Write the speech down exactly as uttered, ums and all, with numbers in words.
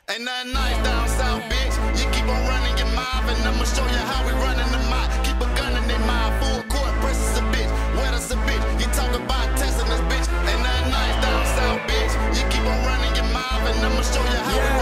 Ain't nothing nice down south, bitch. You keep on running your mouth, and I'ma show you how we running the mouth. Keep a gun in their mouth, full court, press is a bitch, wet us a bitch. You talk about testing this bitch. Ain't nothing nice down south, bitch. You keep on running your mouth, and I'ma show you how we